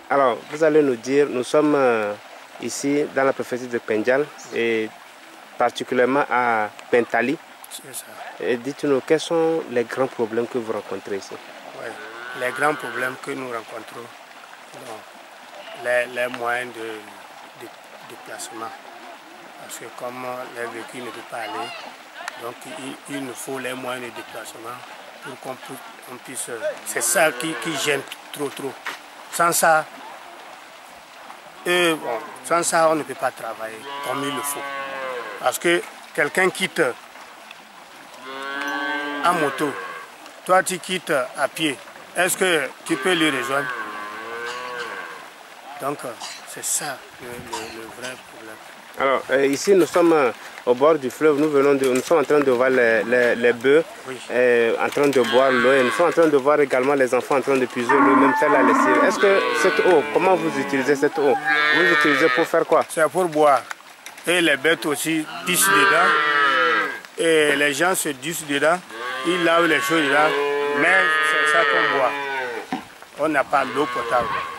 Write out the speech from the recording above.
Alors, vous allez nous dire, nous sommes ici dans la préfecture de Pendjal et particulièrement à Pentali. C'est ça. Et dites-nous, quels sont les grands problèmes que vous rencontrez ici? Ouais. Les grands problèmes que nous rencontrons, les moyens de déplacement. Parce que comme les véhicules ne peuvent pas aller, donc il nous faut les moyens de déplacement pour qu'on puisse... C'est ça qui gêne trop. Sans ça, sans ça, on ne peut pas travailler comme il le faut. Parce que quelqu'un quitte en moto, toi tu quittes à pied, est-ce que tu peux lui rejoindre? Donc c'est ça le vrai problème. Alors ici nous sommes au bord du fleuve, nous sommes en train de voir les bœufs en train de boire l'eau et nous sommes en train de voir également les enfants en train de puiser l'eau, même faire la lessive. Est-ce que cette eau, comment vous utilisez cette eau? Vous l'utilisez pour faire quoi? C'est pour boire. Et les bêtes aussi pissent dedans. Et les gens se dussent dedans. Ils lavent les choses dedans. Mais c'est ça qu'on boit. On n'a pas d'eau potable.